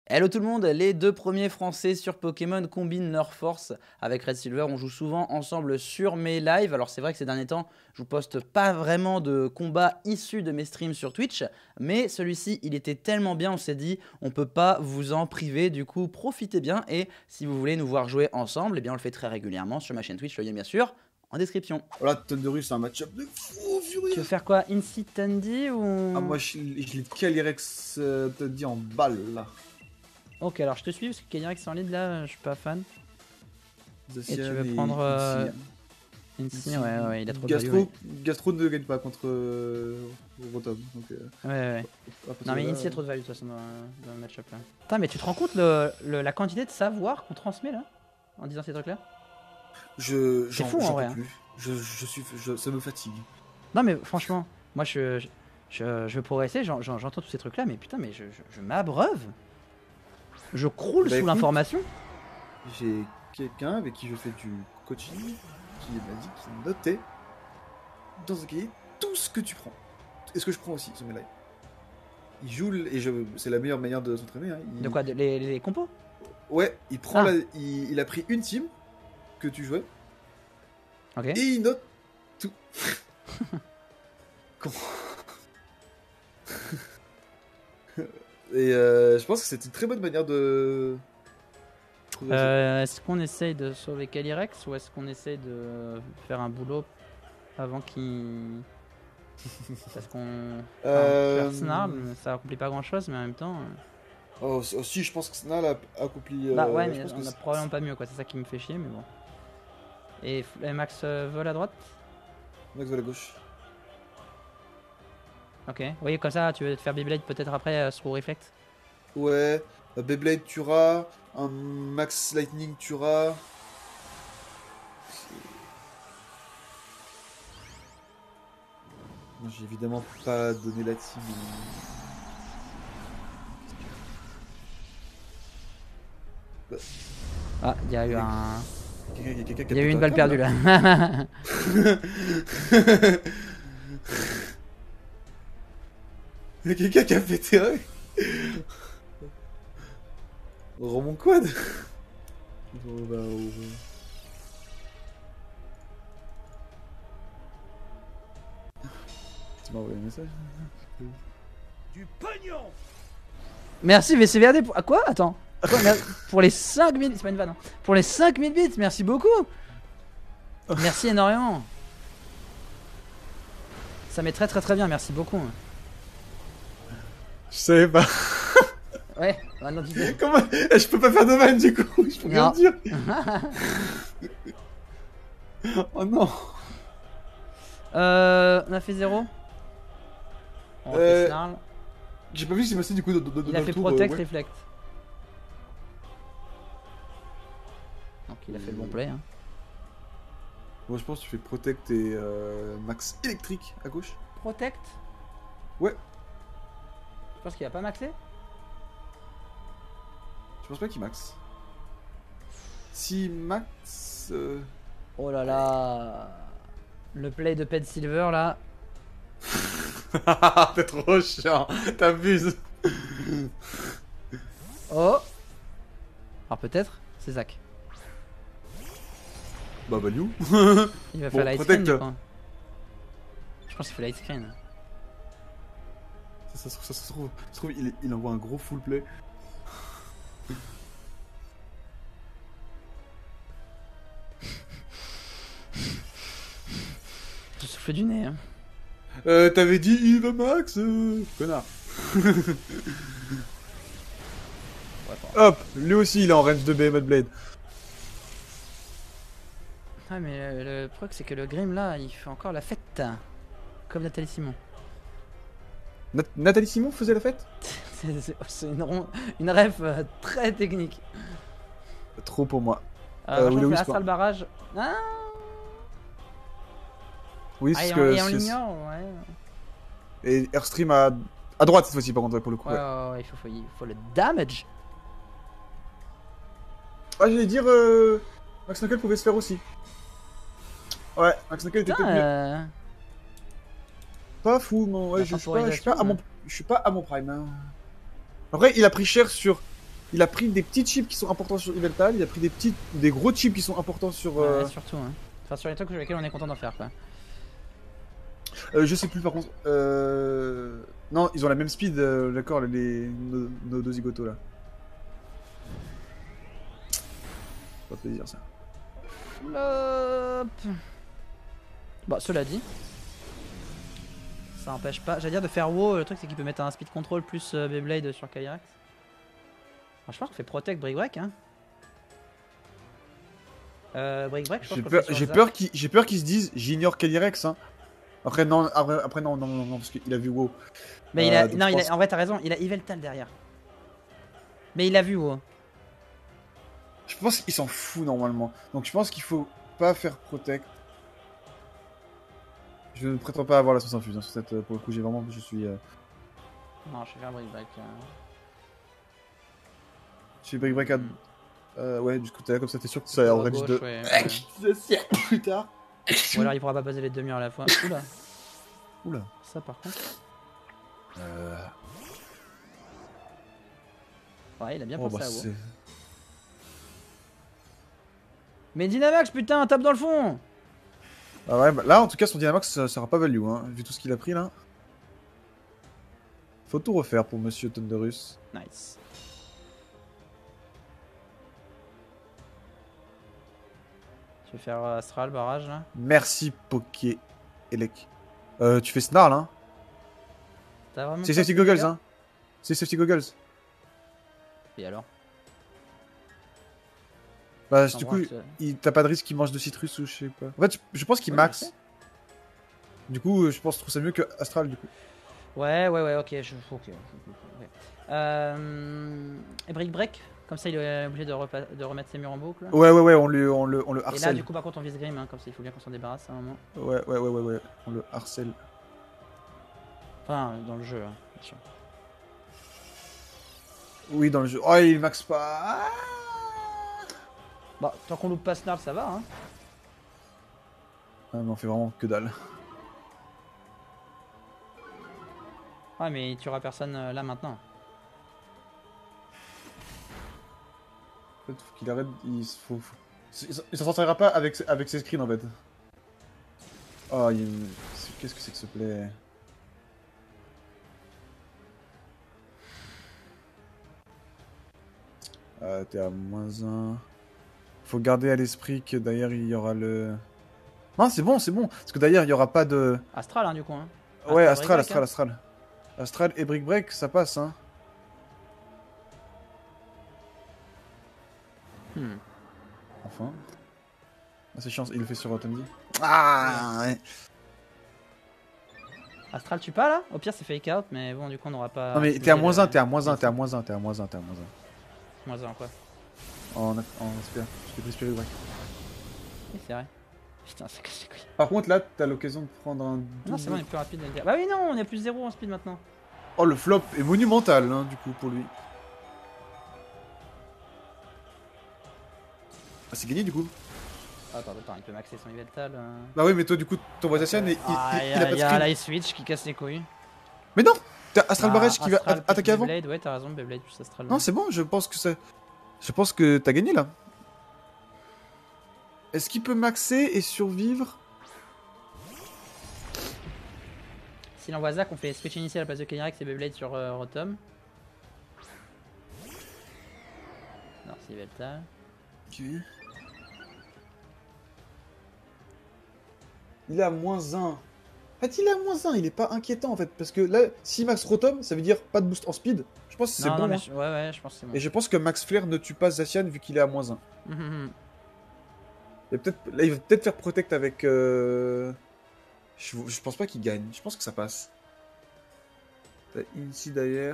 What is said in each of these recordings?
Hello tout le monde, les deux premiers français sur Pokémon combinent leurs forces avec Red Silver. On joue souvent ensemble sur mes lives. Alors c'est vrai que ces derniers temps, je vous poste pas vraiment de combats issus de mes streams sur Twitch. Mais celui-ci, il était tellement bien, on s'est dit, on peut pas vous en priver. Du coup, profitez bien. Et si vous voulez nous voir jouer ensemble, eh bien on le fait très régulièrement sur ma chaîne Twitch, le lien bien sûr en description. Voilà, Thundurus, c'est un match-up de fou furieux. Tu veux faire quoi, Incy Tandy ou... Ah, moi, je l'ai Calyrex Tandy en balle, là. Ok, alors je te suis parce que Calyrex en lead là, je suis pas fan. Zacian Et tu veux prendre Incy, ouais, il a trop de value. Gastro ne gagne pas contre Rotom. Donc, Ouais. Non mais Incy a trop de value de toute façon dans le match-up là. Putain, mais tu te rends compte la quantité de savoir qu'on transmet là en disant ces trucs là? C'est fou en vrai. Hein. Ça me fatigue. Non mais franchement, moi je veux progresser, j'entends tous ces trucs là, mais putain, mais je m'abreuve. Je croule sous l'information. J'ai quelqu'un avec qui je fais du coaching qui m'a dit qu'il notait dans un cahier tout ce que tu prends. Et ce que je prends aussi sur mes lives. Il joue, c'est la meilleure manière de s'entraîner. Hein. De quoi, les compos? Ouais, il prend il a pris une team que tu jouais. Ok. Et il note tout. Comment? Et je pense que c'est une très bonne manière de... Est-ce qu'on essaye de sauver Calyrex ou est-ce qu'on essaye de faire un boulot avant qu'il... Parce qu'on... Snarl, ça accomplit pas grand chose, mais en même temps... Oh si, je pense que Snarl a accompli... Bah ouais, mais on a probablement pas mieux, quoi. C'est ça qui me fait chier, mais bon. Et Max vole à droite? Max vole à gauche. Ok, oui, comme ça, tu veux te faire Beyblade peut-être après sur Reflect? Ouais, Beyblade tuera, un Max Lightning tuera. Moi, j'ai évidemment pas donné la team. Ah, il y a eu un... Il y a eu une balle perdue là. Il y a quelqu'un qui a pété un. Mon quad. Tu m'as envoyé un message. Du pognon. Merci VCVRD pour... Ah quoi? Attends. Pour les 5000... C'est pas une vanne. Hein. Pour les 5000 bits, merci beaucoup. Merci énormément. Ça m'est très bien, merci beaucoup. Je savais pas. Ouais, maintenant tu sais. Comment? Je peux pas faire de vanne du coup, je peux rien dire. Oh non. On a fait 0. On a fait Snarl. J'ai pas vu s'il passé du coup il a fait Protect, Reflect. Donc il a fait le bon play. Hein. Moi je pense que tu fais Protect et Max électrique à gauche. Protect? Ouais. Je pense qu'il a pas maxé. Je pense pas qu'il max. Si max... Oh là là. Le play de Pet Silver là. T'es trop chiant, t'abuses. Oh. Alors peut-être, c'est Zach. Bah value. Il va faire light screen du coup. Je pense qu'il fait light screen. Ça se trouve il envoie un gros full play. Je souffle du nez. Hein. T'avais dit il va max, connard. Hop, lui aussi il est en range de Behemoth Blade. Ah mais le truc c'est que le Grim là il fait encore la fête. Comme Nathalie Simon. Nathalie Simon faisait la fête? C'est une ref très technique. Trop pour moi. On fait Astral Barrage. Ah oui, c'est ce que... Et on l'ignore, ouais. Et Airstream à droite cette fois-ci par contre pour le coup. Ouais, il faut le damage. Ah j'allais dire Max Knuckle pouvait se faire aussi. Ouais, Max Knuckle était peut-être mieux. Pas fou, non, ouais, je suis pas à mon prime. Hein. Après, il a pris cher sur Il a pris des petits chips qui sont importants sur Yveltal, il a pris des gros chips qui sont importants sur... Ouais, surtout, hein. Enfin, sur les trucs sur lesquels on est content d'en faire, quoi. Je sais plus par contre. Non, ils ont la même speed, d'accord, nos deux zigotos là. Pas plaisir ça. Hop. Bon, cela dit, ça empêche pas. J'allais dire de faire WoW, le truc c'est qu'il peut mettre un speed control plus Beyblade sur Calyrex. Je pense qu'on fait Protect Brick Break, hein. Brick Break, je pense qu'on fait sur Zap. J'ai peur qu'ils se disent j'ignore Calyrex, hein. Après non, non, parce qu'il a vu WoW. Mais il a, non, en vrai t'as raison, il a Yveltal derrière. Mais il a vu WoW. Je pense qu'il s'en fout normalement. Donc je pense qu'il faut pas faire Protect. Je ne prétends pas avoir la sauce infuse, hein, sur cette, pour le coup, je suis... Non, je vais faire Brick Break. Je suis Brick Break à... ouais, du coup, comme ça, t'es sûr que ça aurait dit de... Ouais. plus tard. Ou alors il pourra pas baser les demi-heures à la fois. Oula. Oula. Ça par contre. Ouais, il a bien pensé à WoW. Mais Dynamax, putain, tape dans le fond. Ah ouais, bah là, en tout cas, son Dynamax, ça sera pas value, hein, vu tout ce qu'il a pris, là. Faut tout refaire pour Monsieur Thunderus. Nice. Je vais faire Astral, barrage, là. Merci, Poké Elec. Tu fais Snarl, hein. C'est Safety Goggles, hein. C'est Safety Goggles. Et alors? Bah, du coup, t'as pas de risque qu'il mange de citrus ou je sais pas. En fait, je pense qu'il max. Du coup, je pense que je trouve ça mieux que Astral, du coup. Ouais, ok. Et Brick Break? Comme ça, il est obligé de remettre ses murs en boucle. Ouais, on le harcèle. Et là, du coup, par contre, on vise Grim, hein, comme ça, il faut bien qu'on s'en débarrasse à un moment. Ouais, on le harcèle. Enfin, dans le jeu, hein, bien sûr. Oui, dans le jeu. Oh, il max pas. Bah, tant qu'on loupe pas Snarl, ça va, hein. Ah, mais on fait vraiment que dalle. Ouais, mais il tuera personne là maintenant. En fait, faut qu'il arrête. Il s'en sortira pas avec ses screens en fait. Oh, qu'est-ce que c'est que ce play? T'es à -1. Faut garder à l'esprit que derrière il y aura le... Non, c'est bon. Parce que derrière il y aura pas de... Astral, hein, du coup. Hein. Ouais, Astral. Astral et Brick Break, ça passe, hein. Enfin. Ah, c'est chiant, il le fait sur Rotundi. Ah ouais. Astral, tu pas là? Au pire, c'est fake out, mais bon, du coup, on n'aura pas. Non, mais t'es à -1, t'es à -1. -1 quoi? En espère. Je t'ai pris Spirit Break. Oui, c'est vrai. Putain, c'est casse les couilles. Par contre, là, t'as l'occasion de prendre un. Non, c'est bon, on est plus rapide. Bah oui, non, on est plus 0 en speed maintenant. Oh, le flop est monumental, hein, du coup, pour lui. Ah, c'est gagné, du coup. Attends, il peut maxer son Yveltal. Bah oui, mais toi, du coup, ton voix Zacian, il a pas de Il y a screen. Light Switch qui casse les couilles. Mais non, t'as Astral Barrage qui va Astral plus attaquer avant. Beyblade, ouais, t'as raison, Beyblade plus Astral. Non, c'est bon, je pense que t'as gagné, là. Est-ce qu'il peut maxer et survivre? S'il envoie Zac, on fait switch initial à la place de Calyrex et Beyblade sur Rotom. Non, c'est Yveltal. Ok. Il est à -1. En fait, il est à -1, il est pas inquiétant en fait. Parce que là, si Max Rotom, ça veut dire pas de boost en speed. Je pense que c'est bon. Mais hein. ouais, je pense que c'est bon. Et je pense que Max Flare ne tue pas Zacian vu qu'il est à -1. Là, il va peut-être faire Protect avec. Je pense pas qu'il gagne. Je pense que ça passe. T'as Incy derrière.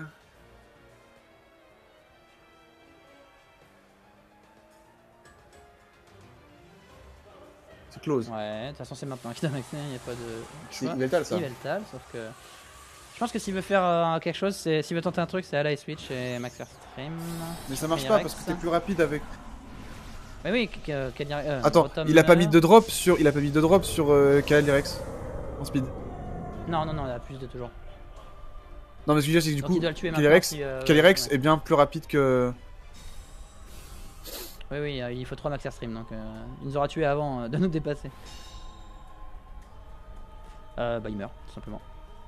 C'est close. Ouais, de toute façon, c'est maintenant qu'il a maxé, il n'y a pas de. C'est Yveltal ça. Yveltal, sauf que. Je pense que s'il veut faire quelque chose, s'il veut tenter un truc, c'est Ally Switch et Max Stream. Mais ça marche pas parce que t'es plus rapide avec. Mais oui, Attends, Rotom il a pas mis de drop sur Calyrex en speed. Non, il a plus de toujours. Non, mais ce que je veux dire, c'est que du Donc coup, il doit le tuer Calyrex maintenant, Calyrex est bien plus rapide que Oui, oui, il faut 3 max airstream, donc il nous aura tué avant de nous dépasser. Bah il meurt, tout simplement.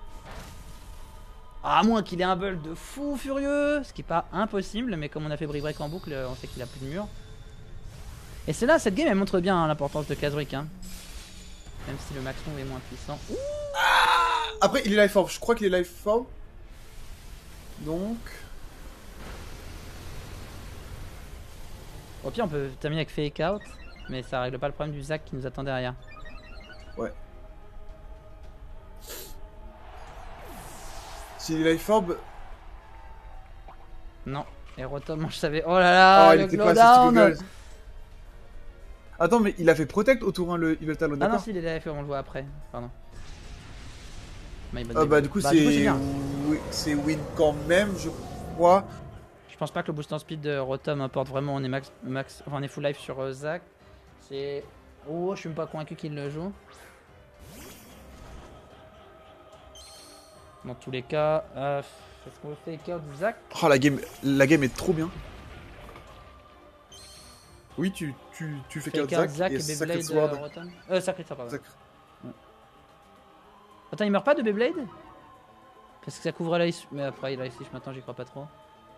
À moins qu'il ait un build de fou furieux, ce qui est pas impossible, mais comme on a fait brick break en boucle, on sait qu'il a plus de mur. Et c'est là, cette game elle montre bien l'importance de Kha'Zix, hein. Même si le Maxon est moins puissant. Après, il est life orb. Je crois qu'il est life orb. Donc. Au pire, on peut terminer avec fake out, mais ça règle pas le problème du Zac qui nous attend derrière. Ouais. S'il est life orb. Non. Et Rotom, je savais. Oh là là, il le était pas slowdown. assez Attends, mais il a fait protect au tour 1 le Evil Talon, Ah d'accord? non, si, il est life, on le voit après. Pardon. Bah, du coup, c'est win quand même, je crois. Je pense pas que le boost en speed de Rotom importe vraiment. On est enfin, on est full life sur Zac. C'est. Oh, je suis même pas convaincu qu'il le joue. Dans tous les cas, est-ce qu'on fait fake out du Zac? Oh, la game est trop bien. Oui, tu fais Fake Zac out Zac et et Sacred Beyblade Sword. Rotom. Sacred Sword, pardon. Zac. Attends, il meurt pas de Beyblade? Parce que ça couvre l'ice. Mais après, il a ice maintenant, j'y crois pas trop.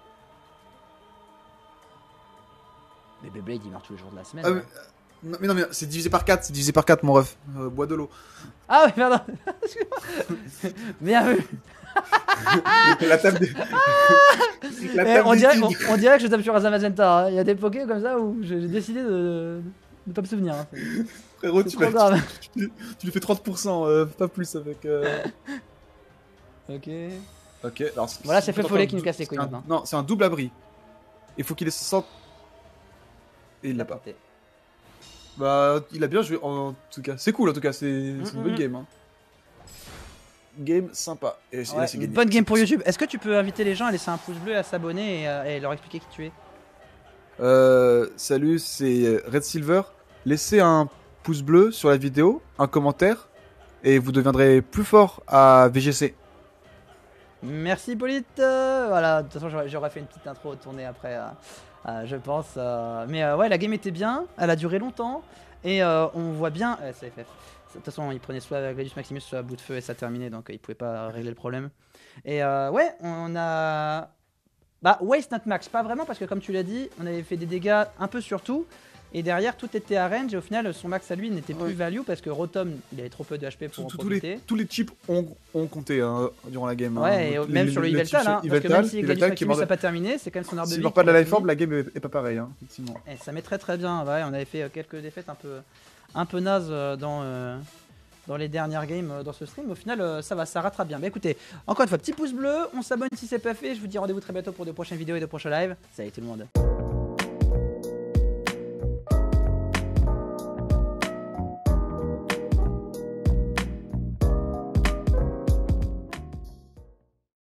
Mais Beyblade, il meurt tous les jours de la semaine. Ah, mais non, mais c'est divisé par 4, mon ref. Bois de l'eau. Ah ouais, pardon. Bien vu. La table des. On dirait que je tape sur Asa Magenta. Hein. Il y a des pokés comme ça où j'ai décidé de ne pas me souvenir. Hein. Frérot, tu lui fais 30%, pas plus avec. Ok. Ok, alors. Voilà, c'est fait follet qui nous casse les couilles maintenant. Non, c'est un double abri. Il faut qu'il ait 60. Et il l'a pas. Bah, il a bien joué en tout cas. C'est cool en tout cas, c'est une bonne game. Hein. Game sympa. Et ouais, une bonne game pour YouTube. Est-ce que tu peux inviter les gens à laisser un pouce bleu, à s'abonner et leur expliquer qui tu es? Salut, c'est Red Silver. Laissez un pouce bleu sur la vidéo, un commentaire, et vous deviendrez plus fort à VGC. Merci Hippolyte. Voilà, de toute façon j'aurais fait une petite intro tournée après, je pense. Mais ouais, la game était bien, elle a duré longtemps, et on voit bien... c'est FF. De toute façon, il prenait soit Gladius Maximus, soit bout de feu, et ça terminait, donc il pouvait pas régler le problème. Et ouais, on a... Bah, waste not max, pas vraiment, parce que comme tu l'as dit, on avait fait des dégâts un peu sur tout. Et derrière, tout était à range, et au final, son max à lui n'était plus value, parce que Rotom, il avait trop peu de HP pour en profiter. Tous les chips ont compté hein, durant la game. Ouais, hein. et même sur le Yveltal, hein, parce que même si Gladius Maximus n'a pas terminé, c'est quand même son arbre de vie. S'il meurt pas de la life orb, la game est pas pareille, hein, effectivement. Et ça met très bien, ouais, on avait fait quelques défaites un peu nazes dans les dernières games dans ce stream. Au final, ça va, ça rattrape bien. Bah écoutez, encore une fois, petit pouce bleu, on s'abonne si c'est pas fait. Je vous dis rendez-vous très bientôt pour de prochaines vidéos et de prochains lives. Salut tout le monde.